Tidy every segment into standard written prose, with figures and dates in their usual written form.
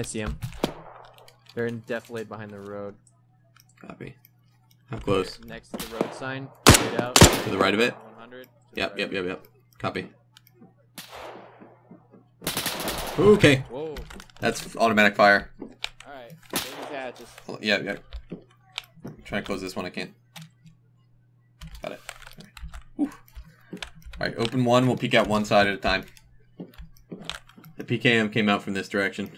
I see him. They're in defilade behind the road. Copy. How close? Next to the road sign. Straight out. To the right of it? 100. Yep. Copy. Okay. Whoa. That's automatic fire. Alright. Hatches. Yeah. I'm trying to close this one. I can't. Got it. Alright, open one. We'll peek out one side at a time. The PKM came out from this direction.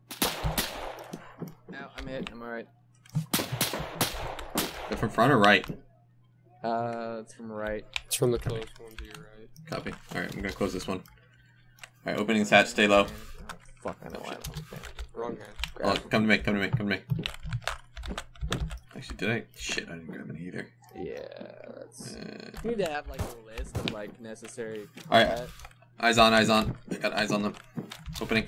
Now I'm hit. I'm alright. They're from front or right? It's from right. It's from the close one to your right. Copy. Alright, I'm gonna close this one. Alright, opening this hatch, stay low. Oh, fuck, I know why. Wrong hand. Oh, come to me. Actually, did I? Shit, I didn't grab any either. Yeah, that's... You need to have like a list of like necessary... Alright, eyes on. I got eyes on them. Opening.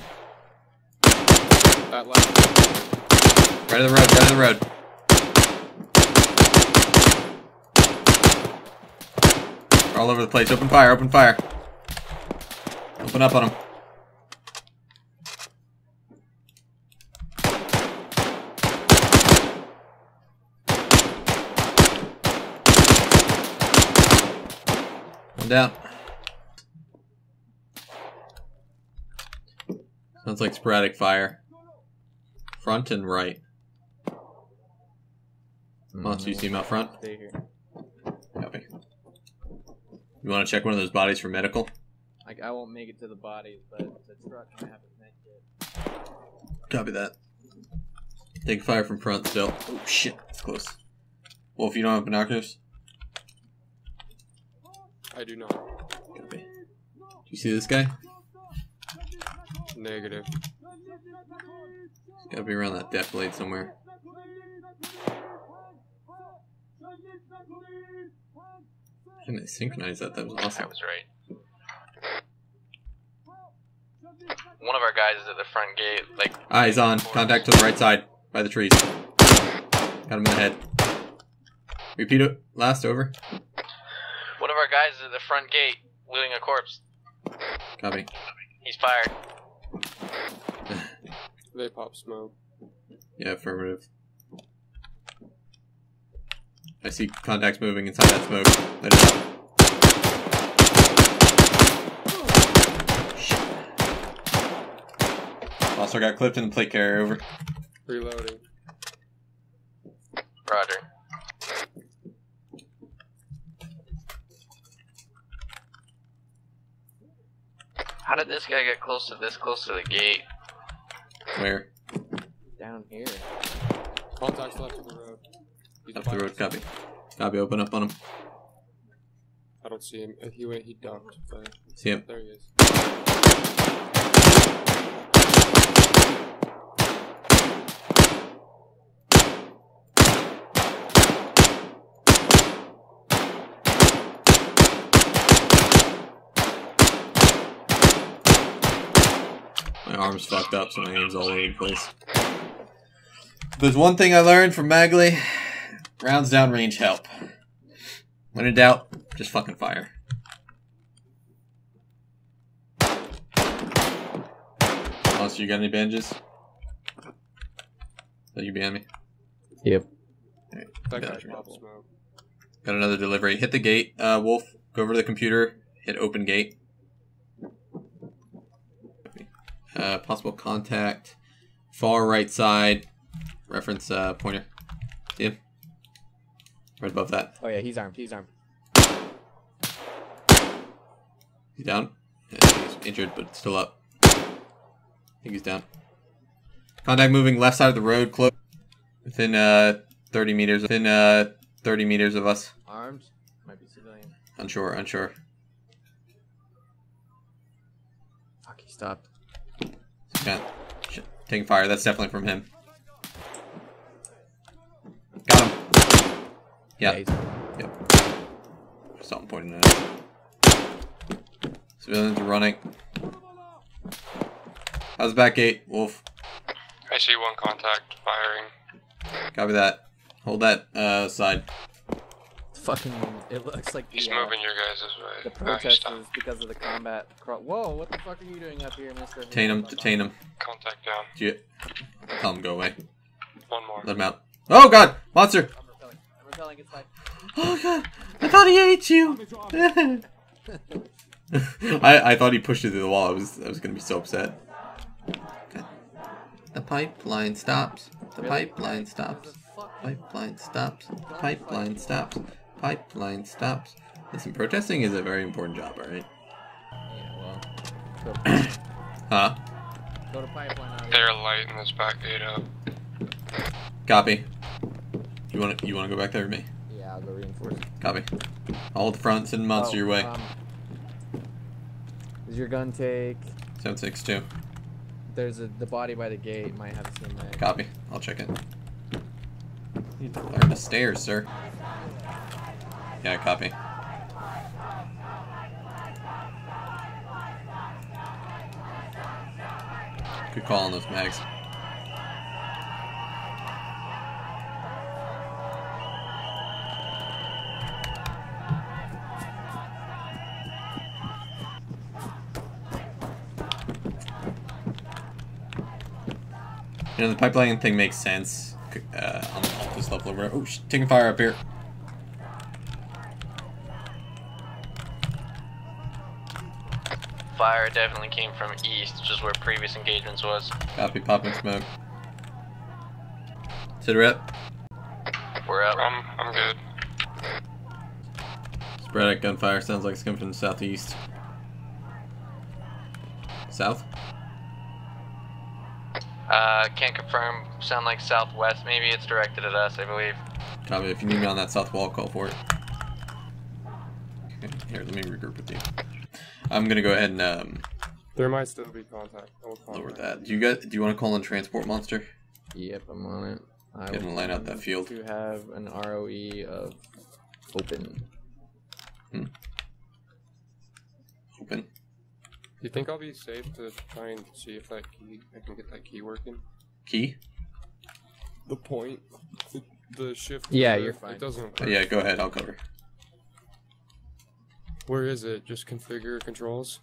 That left. Right of the road. They're all over the place. Open fire. Open up on them. One down. Sounds like sporadic fire. Front and right. Monster, you see him out front? Stay here. Copy. You want to check one of those bodies for medical? Like, I won't make it to the bodies, but the truck might have a med kit. Copy that. Take fire from front still. Oh shit, it's close. Wolf, you don't have binoculars? I do not. Copy. Do you see this guy? Negative. He's gotta be around that defilade somewhere. And they synchronized that. That was awesome. I was right. One of our guys is at the front gate, like... Eyes on. Contact to the right side, by the trees. Got him in the head. Repeat it. Last, over. One of our guys is at the front gate, looting a corpse. Copy. He's fired. They pop smoke. Yeah, affirmative. I see contacts moving inside that smoke. Let it out. Shit. Also got clipped in the plate carrier, over. Reloading. Roger. How did this guy get close to the gate? Where? Down here. Contacts left of the road. He's Left the road, copy. Copy, open up on him. I don't see him. He ducked. But See him. there he is. My arm's fucked up, so my aim's all over the place. If there's one thing I learned from Magley, rounds down range help. When in doubt, just fucking fire. Monster, you got any bandages? Are you behind me? Yep. Right. That guy pop smoke. Got another delivery. Hit the gate. Wolf, go over to the computer. Hit open gate. Possible contact. Far right side. Reference pointer. See him? Right above that. Oh yeah, he's armed. He's armed. He's down? Yeah, he's injured, but still up. I think he's down. Contact moving left side of the road, close. Within 30 meters. Within 30 meters of us. Armed? Might be civilian. Unsure. Fuck, he stopped. Yeah. Shit. Taking fire. That's definitely from him. Got him. Yeah. Yep. Something pointing at it. Civilians are running. How's the back gate, Wolf? I see one contact firing. Copy that. Hold that side. fucking. It looks like He's the, moving your guys this way. the Ah, he stopped. protesters because of the combat. Whoa! What the fuck are you doing up here, Mister? Detain him. Detain him. Contact down. Tell him go away. One more. Let him out. Oh god! Monster! I'm repelling. I'm repelling. It's fine. Oh god! I thought he ate you! I thought he pushed you through the wall. I was gonna be so upset. Okay. The pipeline stops. The pipeline stops. Pipeline stops. Pipeline stops. Pipeline stops. Listen, protesting is a very important job, alright? Yeah, well. Huh? Go to pipeline out here. They're lighting this back gate up. Copy. You wanna go back there with me? Yeah, I'll go reinforce. Copy. Hold the front, send monster your way. Does your gun take? 762. There's the body by the gate might have the same mag. Copy. I'll check it. You need to learn the stairs, sir. Yeah, copy. Good call on those mags. You know, the pipeline thing makes sense on this level over. Oh, taking fire up here. Fire definitely came from east, which is where previous engagements was. Copy, popping smoke. Sit rep. We're up. I'm good. Sporadic gunfire sounds like it's coming from the southeast. South? Can't confirm. Sound like southwest. Maybe it's directed at us, I believe. Copy. If you need me on that south wall, call for it. Okay, here, let me regroup with you. I'm gonna go ahead and There might still be contact. lower that. Do you want to call in transport monster? Yep, I'm on it. I Get him to line out that field. To have an ROE of open. Open. Do you think I'll be safe to try and see if that key, I can get that key working? Key? The point, the shift. Yeah, you're fine. It doesn't. Oh, yeah, go ahead. I'll cover. Where is it? Just configure controls.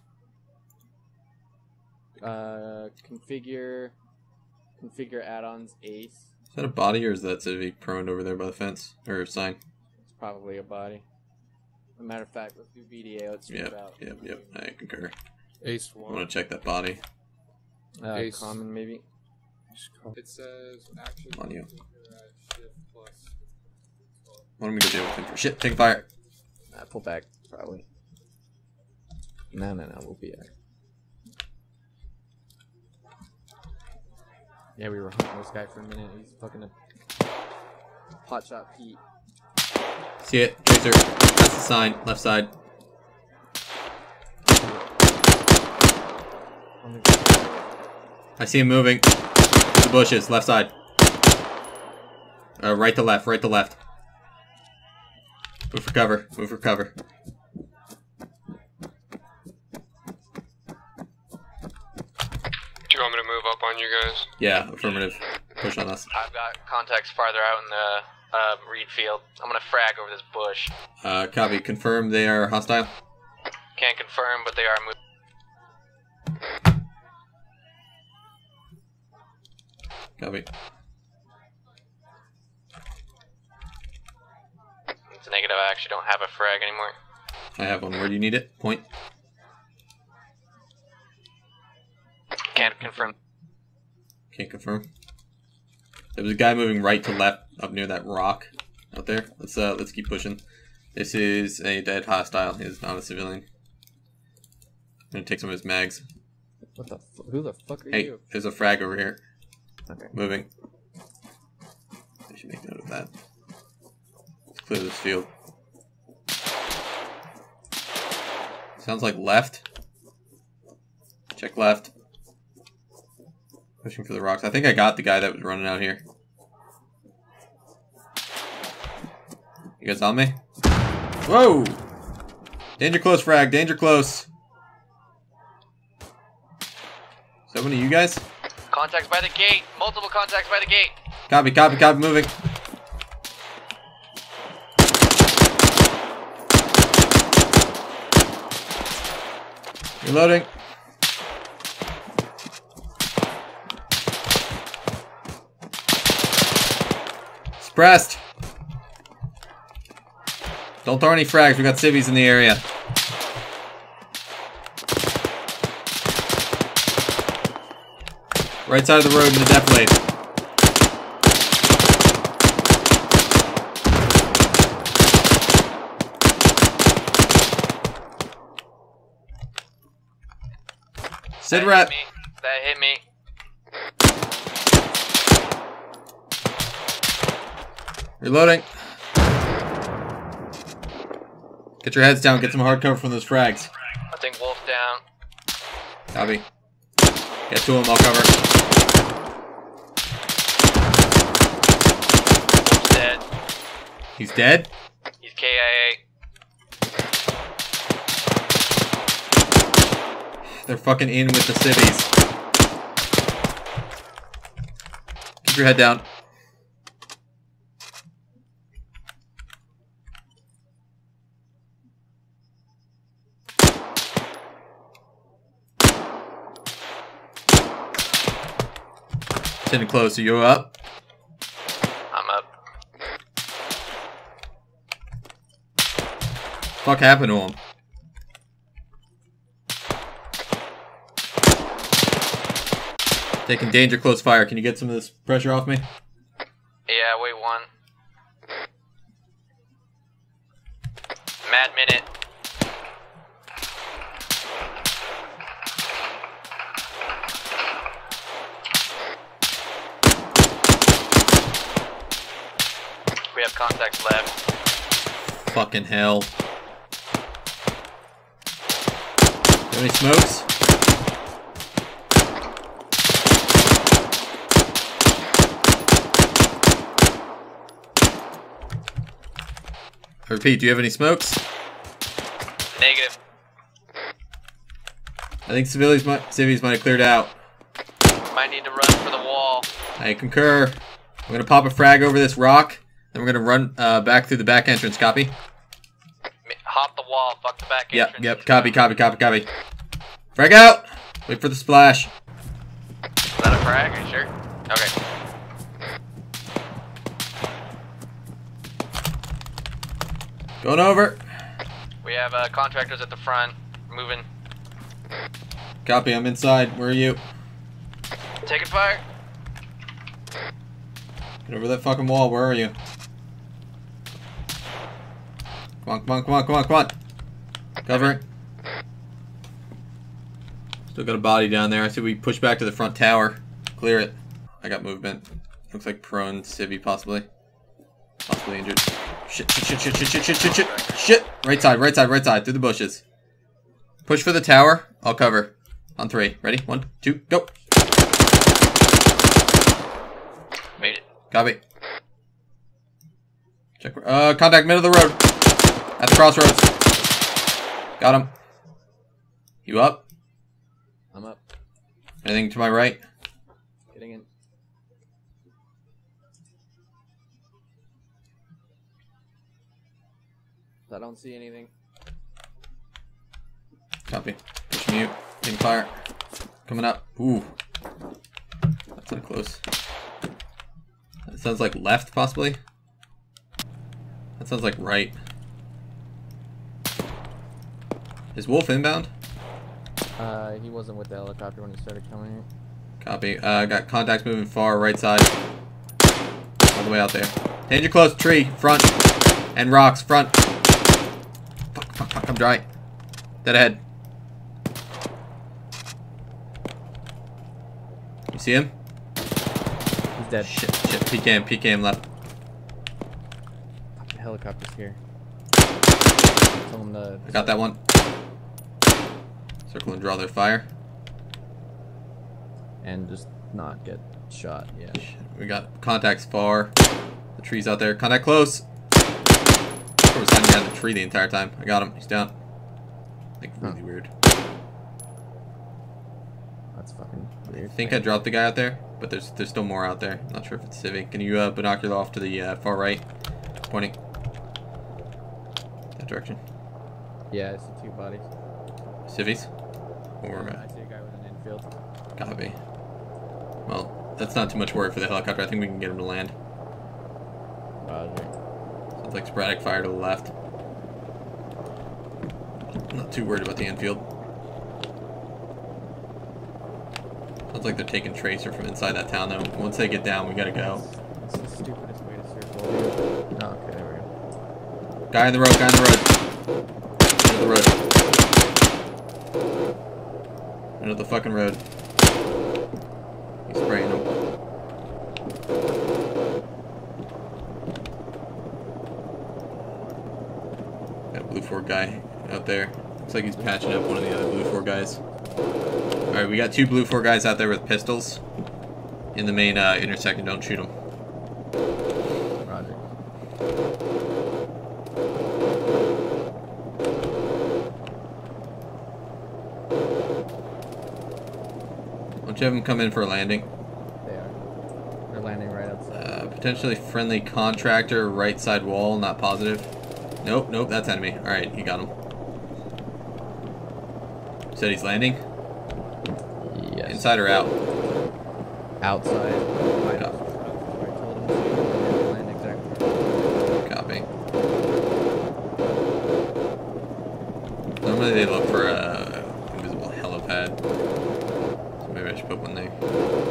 Configure add-ons ACE. Is that a body or is that Civic prone over there by the fence or sign? It's probably a body. As a matter of fact, let's do VDA. Let's switch out. Yep. I concur. Ace I 1. want to check that body. Ace. Common maybe. It says action. On you. Shift plus. Why don't we go deal with him for shit? Take fire. Pull back probably. No, we'll be there. Yeah, we were hunting this guy for a minute. He's fucking a hotshot Pete. See it, Tracer. That's the sign. Left side. I see him moving. The bushes. Left side. Right to left. Right to left. Move for cover. Move for cover. Do you want me to move up on you guys? Yeah, affirmative. Push on us. I've got contacts farther out in the reed field. I'm gonna frag over this bush. Copy. Confirm they are hostile. Can't confirm, but they are moving. Copy. It's a negative. I actually don't have a frag anymore. I have one. Where do you need it? Point. Can't confirm. Can't confirm. There was a guy moving right to left up near that rock out there. Let's keep pushing. This is a dead hostile. He is not a civilian. I'm gonna take some of his mags. What the? Who the fuck are Hey, you? there's a frag over here. Okay. Moving. I should make note of that. Let's clear this field. Sounds like left. Check left. Pushing for the rocks. I think I got the guy that was running out here. You guys on me? Whoa! Danger close, frag. Danger close. Is that one of you guys? Contacts by the gate. Multiple contacts by the gate. Copy, copy, copy. Moving. Reloading. Suppressed. Don't throw any frags. We got civvies in the area. Right side of the road in the death lane. Sit rep. That hit me. Reloading. Get your heads down. Get some hard cover from those frags. I think Wolf down. Copy. Get to him. I'll cover. Wolf's dead. He's dead? He's KIA. They're fucking in with the civvies. Keep your head down. Sitting close. Are you up? I'm up. Fuck happened to him? Taking danger close fire. Can you get some of this pressure off me? Yeah, wait one. Mad minute. We have contacts left. Fucking hell. Got any smokes? I repeat, do you have any smokes? Negative. I think civvies might have cleared out. Might need to run for the wall. I concur. We're gonna pop a frag over this rock, then we're gonna run back through the back entrance. Copy? Hop the wall. Fuck the back entrance. Yep. Copy. Frag out! Wait for the splash. Is that a frag? Are you sure? Okay. Going over. We have contractors at the front. Moving. Copy, I'm inside. Where are you? Taking fire. Get over that fucking wall. Where are you? Come on. Covering. Still got a body down there. I see we push back to the front tower. Clear it. I got movement. Looks like prone civvy possibly. Possibly injured. Shit. Right side. Through the bushes. Push for the tower. I'll cover. On 3. Ready? 1, 2, go. Made it. Copy. Check. Contact middle of the road. At the crossroads. Got him. You up? I'm up. Anything to my right? Getting in. I don't see anything. Copy. Push mute. Taking fire. Coming up. Ooh. That's not close. That sounds like left, possibly. That sounds like right. Is Wolf inbound? He wasn't with the helicopter when he started coming in. Copy. Got contacts moving far, right side. All the way out there. Danger close. Tree. Front. And rocks. Front. Fuck. I'm dry. Dead ahead. You see him? He's dead. Shit. PKM left. The helicopter's here. Tell him to... I got that one. Circle and draw their fire. And just not get shot, yeah. We got contacts far. The tree's out there. Contact close. I was hiding behind the tree the entire time. I got him. He's down. Like, really weird. That's fucking weird. I think I dropped the guy out there, but there's still more out there. Not sure if it's civic. Can you binocular off to the far right? Pointing. That direction. Yeah, I see 2 bodies. Civies? Or I see a guy with an infield. copy. Well, that's not too much work for the helicopter. I think we can get him to land. Roger. Sounds like sporadic fire to the left. I'm not too worried about the infield. Sounds like they're taking tracer from inside that town though. Once they get down, we gotta go. That's the stupidest way to circle. Oh, okay, there we go. Guy in the road, guy in the road. End of the road. End of the fucking road. He's spraying him. Got a Blue 4 guy out there. Looks like he's patching up one of the other Blue 4 guys. Alright, we got 2 Blue 4 guys out there with pistols. In the main intersection, don't shoot them. Roger. Don't you have them come in for a landing? They are. They're landing right outside. Potentially friendly contractor, right side wall, not positive. Nope, nope, that's enemy. Alright, he got him. Said he's landing? Yes. Inside or out? Outside. Right Yeah. up. I told him to land exactly. Copy. Normally they look for a invisible helipad. So maybe I should put one there.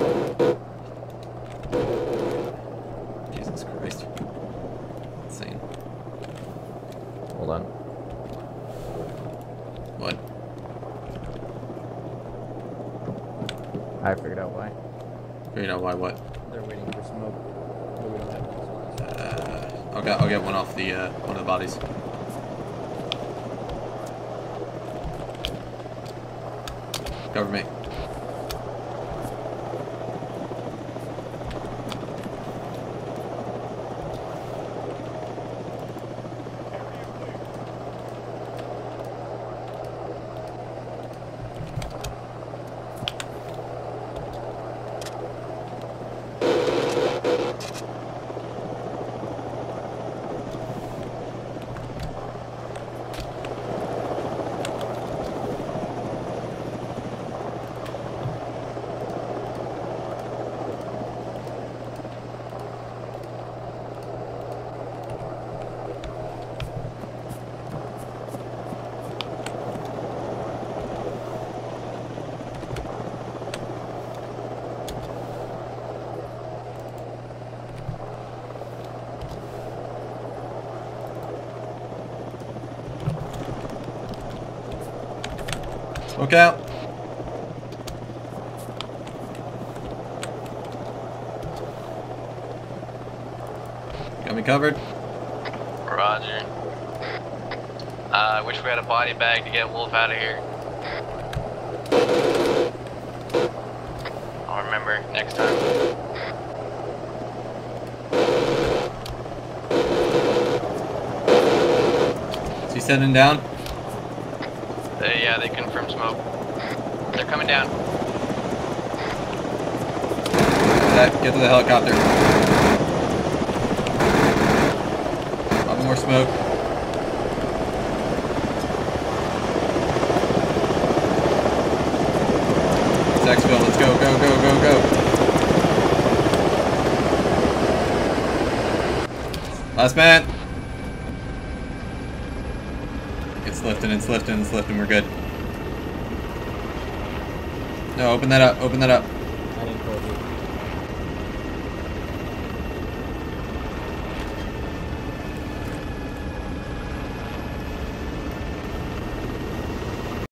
Jesus Christ. Insane. Hold on. What? I figured out why. Figured out why what? They're waiting for smoke. But we don't have any. I'll get one off the one of the bodies. Cover me. Look out. Got me covered. Roger. I wish we had a body bag to get Wolf out of here. I'll remember next time. Is he sending down? Yeah, they confirmed smoke. They're coming down. Get to the helicopter. Lot more smoke. It's exfil. Let's go, go, go, go, go. Last man. It's lifting, it's lifting, it's lifting. We're good. No, open that up, open that up. I didn't call you.